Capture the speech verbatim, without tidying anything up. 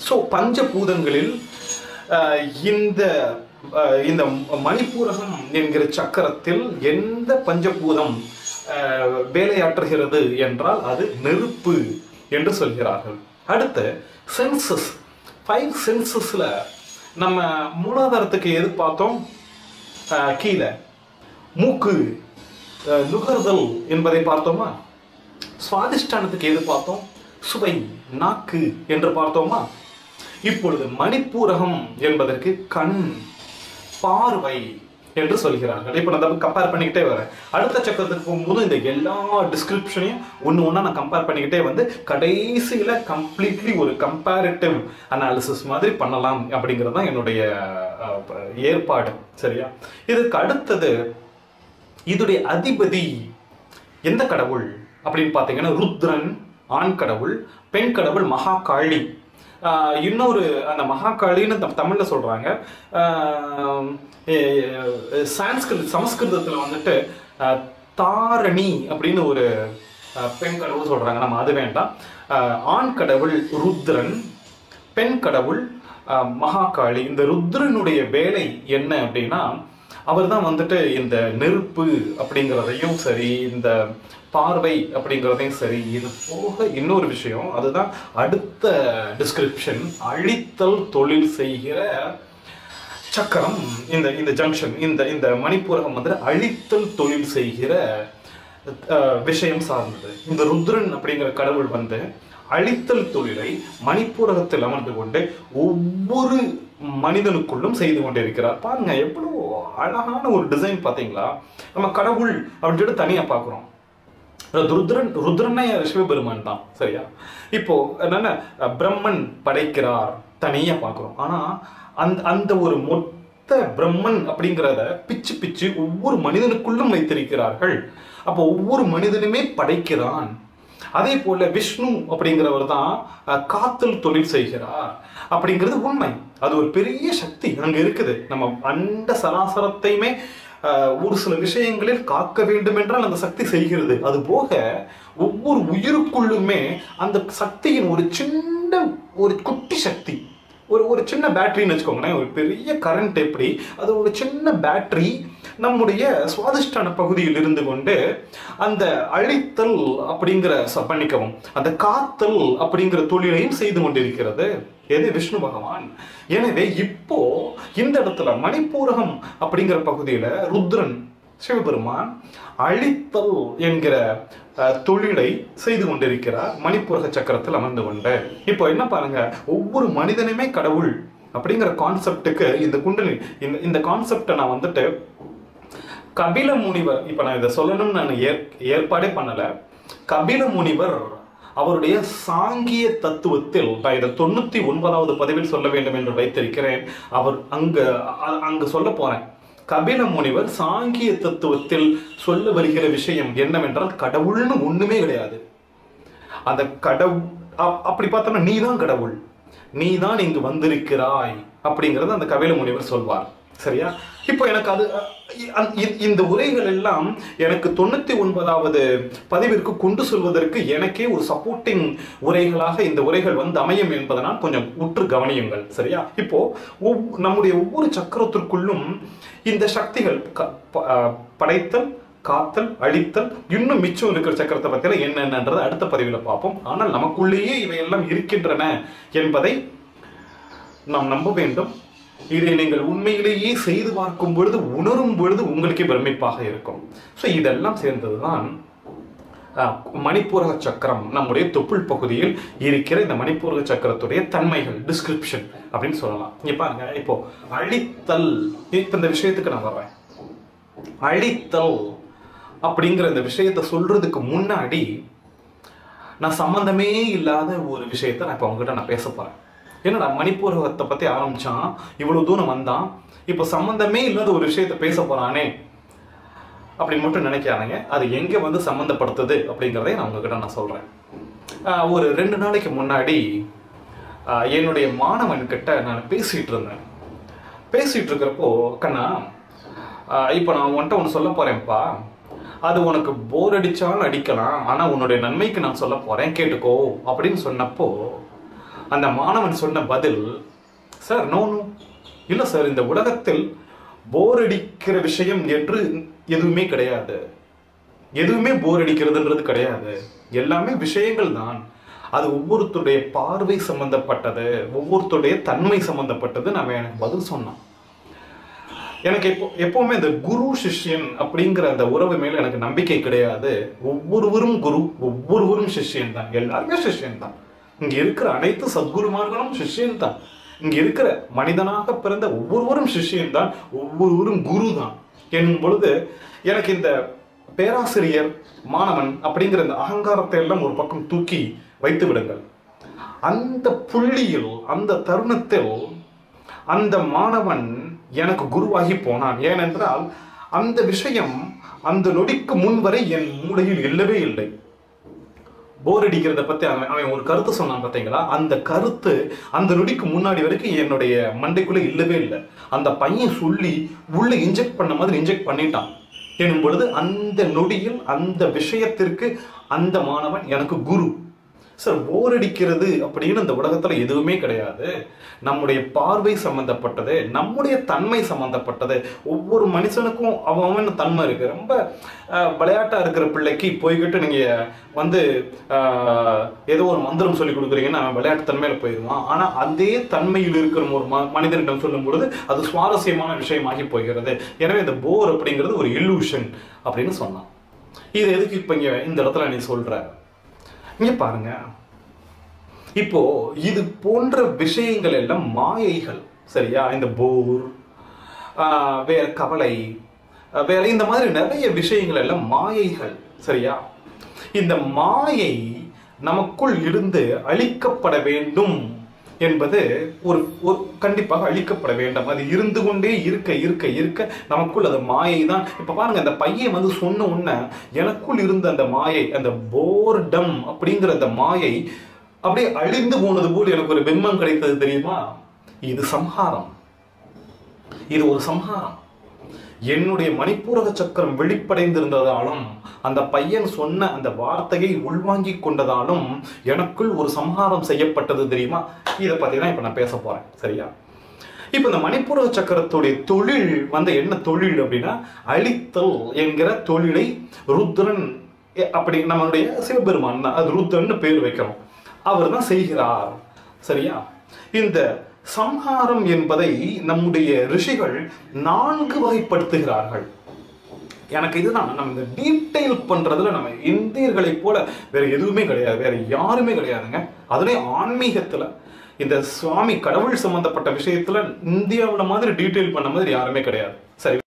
So பஞ்சபூதங்களில் இந்த இந்த மணிப்பூரகம் என்கிற சக்கரத்தில் எந்த பஞ்சபூதம் வேலையாற்றுகிறது என்றால் அது நெருப்பு என்று சொல்கிறார்கள். அடுத்து சென்சஸ், ஃபைவ் சென்சஸ்ல நம்ம மூலாதாரத்துக்கு எது பார்த்தோம்? கீழே மூக்கு நுகர்தல் என்பதை பார்த்தோமா? சுவாதிஷ்டானத்துக்கு எது பார்த்தோம்? சுவை, நாக்கு என்று பார்த்தோமா? இப்பொழுது மணிப்பூரகம் என்பதற்கு கண், பார்வை என்று சொல்கிறார்கள். இப்போ நான் கம்பேர் பண்ணிக்கிட்டே வரேன். அடுத்த சக்கரத்துக்கு போகும்போது இந்த எல்லா டிஸ்கிரிப்ஷனையும் ஒன்று ஒன்றா நான் கம்பேர் பண்ணிக்கிட்டே வந்து கடைசியில் கம்ப்ளீட்லி ஒரு கம்பேரிட்டிவ் அனாலிசிஸ் மாதிரி பண்ணலாம் அப்படிங்கிறது தான் என்னுடைய ஏற்பாடு. சரியா? இதுக்கு அடுத்தது இதுடைய அதிபதி எந்த கடவுள் அப்படின்னு பார்த்தீங்கன்னா ருத்ரன் ஆண் கடவுள், பெண் கடவுள் மகாகாளி. இன்னொரு அந்த மகாகாளின்னு தமிழ்ல சொல்றாங்க. சான்ஸ்கிருத் சமஸ்கிருதத்துல வந்துட்டு தாரணி அப்படின்னு ஒரு பெண் கடவுள் சொல்றாங்க. நம்ம அது வேண்டாம். ஆண் கடவுள் ருத்ரன், பெண் கடவுள் மகாகாளி. இந்த ருத்ரனுடைய வேலை என்ன அப்படின்னா அவர் தான் வந்துட்டு இந்த நெருப்பு அப்படிங்கிறதையும் சரி, இந்த பார்வை அப்படிங்கிறதையும் சரி. இது போக இன்னொரு விஷயம், அதுதான் அடுத்த டிஸ்கிரிப்ஷன், அழித்தல் தொழில் செய்கிற சக்கரம். இந்த இந்த ஜங்ஷன், இந்த இந்த மணிப்பூரகம் வந்து அழித்தல் தொழில் செய்கிற விஷயம் சார்ந்தது. இந்த ருத்ரன் அப்படிங்கிற கடவுள் வந்து அழித்தல் தொழிலை மணிப்பூரகத்தில் அமர்ந்து கொண்டு ஒவ்வொரு மனிதனுக்குள்ளும் செய்து கொண்டிருக்கிறார். பாருங்க எவ்வளவு அழகான ஒரு டிசைன் பார்த்தீங்களா? நம்ம கடவுள் அப்படின்னு சொல்லிட்டு தனியா பார்க்குறோம். ருத்ரன் ருத்ரனே சிவபெருமான் தான். சரியா? இப்போ என்னன்னா பிரம்மன் படைக்கிறார் தனியா பார்க்குறோம். ஆனா அந்த அந்த ஒரு மொத்த பிரம்மன் அப்படிங்கிறத பிச்சு பிச்சு ஒவ்வொரு மனிதனுக்குள்ளும் வைத்திருக்கிறார்கள். அப்போ ஒவ்வொரு மனிதனுமே படைக்கிறான். அதே போல விஷ்ணு அப்படிங்கிறவர் தான் காத்தல் தொழில் செய்கிறார் அப்படிங்கிறது உண்மை. அது ஒரு பெரிய சக்தி அங்க இருக்குது. நம்ம அண்ட சராசரத்தையுமே ஒரு சில விஷயங்களில் காக்க வேண்டும் என்றால் அந்த சக்தி செய்கிறது. அது போக ஒவ்வொரு உயிருக்குள்ளுமே அந்த சக்தியின் ஒரு சின்ன ஒரு குட்டி சக்தி, ஒரு ஒரு சின்ன பேட்டரின்னு வச்சுக்கோங்களேன். ஒரு பெரிய கரண்ட் எப்படி, அது ஒரு சின்ன பேட்டரி நம்முடைய சுவாதிஷ்டான பகுதியில் இருந்து கொண்டு அந்த அழித்தல் அப்படிங்கிற பண்ணிக்கவும் அந்த காத்தல் அப்படிங்கிற தொழிலையும் செய்து கொண்டிருக்கிறது. எது? விஷ்ணு பகவான். எனவே இப்போ இந்த இடத்துல மணிப்பூரகம் அப்படிங்கிற பகுதியில ருத்ரன் சிவபெருமான் அழித்தல் என்கிற தொழிலை செய்து கொண்டிருக்கிறார் மணிப்பூரக சக்கரத்தில் அமர்ந்து கொண்டு. இப்போ என்ன பாருங்க, ஒவ்வொரு மனிதனுமே கடவுள் அப்படிங்கிற கான்செப்டுக்கு இந்த குண்டலி இந்த இந்த கான்செப்டை நான் வந்துட்டு கபில முனிவர், இப்ப நான் இதை சொல்லணும்னு நான் ஏற்பாடே பண்ணல. கபில முனிவர் அவருடைய சாங்கிய தத்துவத்தில் நான் இதை தொண்ணூத்தி ஒன்பதாவது பதிவில் சொல்ல வேண்டும் என்று வைத்திருக்கிறேன். அவர் அங்க அங்க சொல்ல போறேன். கபில முனிவர் சாங்கிய தத்துவத்தில் சொல்ல வருகிற விஷயம் என்னவென்றால் கடவுள்னு ஒண்ணுமே கிடையாது. அந்த கடவுள் அப்படி பார்த்தோம்னா நீதான் கடவுள், நீதான் இங்கு வந்திருக்கிறாய் அப்படிங்கறது அந்த கபில முனிவர் சொல்வார். சரியா? இப்போ எனக்கு அது இந்த உரைகள் எல்லாம் எனக்கு தொண்ணூத்தி ஒன்பதாவது பதிவிற்கு கொண்டு சொல்வதற்கு எனக்கே ஒரு சப்போர்ட்டிங் உரைகளாக இந்த உரைகள் வந்து அமையும் என்பதனால் கொஞ்சம் உற்று கவனியுங்கள். சரியா? இப்போ நம்முடைய ஒவ்வொரு சக்கரத்திற்குள்ளும் இந்த சக்திகள் படைத்தல், காத்தல், அழித்தல், இன்னும் மிச்சம் இருக்கிற சக்கரத்தை பத்தில என்னென்னன்றதை அடுத்த பதிவில் பார்ப்போம். ஆனால் நமக்குள்ளேயே இவையெல்லாம் இருக்கின்றன என்பதை நாம் நம்ப வேண்டும். இதை நீங்கள் உண்மையிலேயே செய்து பார்க்கும் பொழுது, உணரும் பொழுது உங்களுக்கே பிரமிப்பாக இருக்கும். ஸோ இதெல்லாம் சேர்ந்ததுதான் மணிப்பூரக சக்கரம். நம்முடைய தொப்புள் பகுதியில் இருக்கிற இந்த மணிப்பூரக சக்கரத்துடைய தன்மைகள், டிஸ்கிரிப்ஷன் அப்படின்னு சொல்லலாம். இங்க பாருங்க, இப்போ அழித்தல், இப்ப இந்த விஷயத்துக்கு நான் வர்றேன். அழித்தல் அப்படிங்கிற இந்த விஷயத்தை சொல்றதுக்கு முன்னாடி நான் சம்பந்தமே இல்லாத ஒரு விஷயத்த நான் இப்போ உங்ககிட்ட நான் பேச போறேன். என்னடா மணிப்பூரகத்தை பத்தி ஆரம்பிச்சான், இவ்வளவு தூரம் வந்தான், இப்போ சம்பந்தமே இல்லாத ஒரு விஷயத்த பேச போறானே அப்படின்னு மட்டும் நினைக்காதீங்க. அது எங்க வந்து சம்பந்தப்படுத்துது அப்படிங்கிறதை நான் உங்ககிட்ட நான் சொல்றேன். ஒரு ரெண்டு நாளைக்கு முன்னாடி என்னுடைய மாணவன் கிட்ட நான் பேசிட்டு இருந்தேன். பேசிட்டு இருக்கிறப்போ, கண்ணா இப்போ நான் உன்கிட்ட ஒன்று சொல்ல போறேன்ப்பா, அது உனக்கு போர் அடிச்சாலும் அடிக்கலாம், ஆனா உன்னுடைய நன்மைக்கு நான் சொல்ல போறேன், கேட்டுக்கோ அப்படின்னு சொன்னப்போ அந்த மாணவன் சொன்ன பதில், சார் நோ நோ இல்லை சார், இந்த உலகத்தில் போர் அடிக்கிற விஷயம் என்று எதுவுமே கிடையாது. எதுவுமே போர் அடிக்கிறதுன்றது கிடையாது. எல்லாமே விஷயங்கள் தான். அது ஒவ்வொருத்தருடைய பார்வை சம்பந்தப்பட்டது, ஒவ்வொருத்தருடைய தன்மை சம்பந்தப்பட்டது. நம்ம எனக்கு பதில் சொன்னோம். எனக்கு எப்போ எப்பவுமே இந்த குரு சிஷ்யன் அப்படிங்கிற அந்த உறவு மேல எனக்கு நம்பிக்கை கிடையாது. ஒவ்வொருவரும் குரு, ஒவ்வொருவரும் சிஷ்யன் தான். எல்லாருமே சிஷ்யன் தான். இங்க இருக்கிற அனைத்து சத்குருமார்களும் சிஷ்யன் தான். இங்க இருக்கிற மனிதனாக பிறந்த ஒவ்வொருவரும் சிஷ்யன் தான், ஒவ்வொருவரும் குரு தான் என்னும் பொழுது எனக்கு இந்த பேராசிரியர் மாணவன் அப்படிங்கிற இந்த அகங்காரத்தை எல்லாம் ஒரு பக்கம் தூக்கி வைத்து விடுங்கள். அந்த புள்ளியில், அந்த தருணத்தில் அந்த மாணவன் எனக்கு குருவாகி போனான். ஏனென்றால் அந்த விஷயம் அந்த நொடிக்கு முன் வரை என் மூளையில் இல்லவே இல்லை. போர் அடிக்கிறத பத்தி அவன் அவன் ஒரு கருத்து சொன்னான் பார்த்தீங்களா, அந்த கருத்து அந்த நொடிக்கு முன்னாடி வரைக்கும் என்னுடைய மண்டைக்குள்ள இல்லவே இல்லை. அந்த பையன் சொல்லி உள்ள இன்ஜெக்ட் பண்ண மாதிரி இன்ஜெக்ட் பண்ணிட்டான் எனும் பொழுது அந்த நொடியில் அந்த விஷயத்திற்கு அந்த மாணவன் எனக்கு குரு. சார், போர் அடிக்கிறது அப்படின்னு இந்த உலகத்துல எதுவுமே கிடையாது. நம்முடைய பார்வை சம்பந்தப்பட்டது, நம்முடைய தன்மை சம்பந்தப்பட்டது. ஒவ்வொரு மனுஷனுக்கும் அவன் தன்மை இருக்கு. ரொம்ப விளையாட்டா இருக்கிற பிள்ளைக்கு போய்கிட்டு நீங்க வந்து ஏதோ ஒரு மந்திரம் சொல்லி கொடுக்குறீங்கன்னா அவன் விளையாட்டு தன்மையில போயிடுவான். ஆனா அதே தன்மையில் இருக்கிற ஒரு மனிதனிடம் சொல்லும் பொழுது அது சுவாரஸ்யமான விஷயமாகி போகிறது. எனவே இந்த போர் அப்படிங்கிறது ஒரு இல்லூஷன் அப்படின்னு சொன்னான். இது எதுக்கு இப்ப இங்க இந்த இடத்துல நீ சொல்ற? இங்க பாருங்க, இப்போ இது போன்ற விஷயங்கள் எல்லாம் மாயைகள். சரியா? இந்த போர், வேற கவலை, வேற இந்த மாதிரி நிறைய விஷயங்கள் எல்லாம் மாயைகள். சரியா? இந்த மாயை நமக்குள் இருந்து அழிக்கப்பட வேண்டும் என்பது ஒரு ஒரு கண்டிப்பாக அழிக்கப்பட வேண்டும். அது இருந்து கொண்டே இருக்க இருக்க இருக்க நமக்குள் அது மாயை தான். இப்ப பாருங்க, அந்த பையன் வந்து சொன்ன உடனே எனக்குள் இருந்த அந்த மாயை, அந்த போர்டம் அப்படிங்கிற அந்த மாயை அப்படியே அழிந்து போனது போல் எனக்கு ஒரு பிம்பம் கிடைத்தது. தெரியுமா? இது சம்ஹாரம். இது ஒரு சம்ஹாரம். என்னுடைய மணிப்பூரக சக்கரம் வெளிப்படைந்திருந்ததாலும், அந்த பையன் சொன்ன அந்த வார்த்தையை உள்வாங்கி கொண்டதாலும் எனக்குள் ஒரு சம்ஹாரம் செய்யப்பட்டது. தெரியுமா? இதை பத்தி தான் இப்ப நான் பேச போறேன். சரியா? இப்ப இந்த மணிப்பூரக சக்கரத்துடைய தொழில் வந்து என்ன தொழில் அப்படின்னா, அழித்தல் என்கிற தொழிலை ருத்ரன், அப்படி நம்மளுடைய சிவபெருமான் தான், அது ருத்ரன் பேர் வைக்கிறோம், அவர் தான் செய்கிறார். சரியா? இந்த சம்ஹாரம் என்பதை நம்முடைய ரிஷிகள் நான்கு வகைப்படுத்துகிறார்கள். எனக்கு இதுதான், நம்ம இந்த டீடைல் பண்றதுல நம்ம இந்தியர்களை போல வேற எதுவுமே கிடையாது, வேற யாருமே கிடையாதுங்க. அதுலயே ஆன்மீகத்துல இந்த சுவாமி கடவுள் சம்பந்தப்பட்ட விஷயத்துல இந்தியாவோட மாதிரி டீடைல் பண்ண மாதிரி யாருமே கிடையாது. சரி.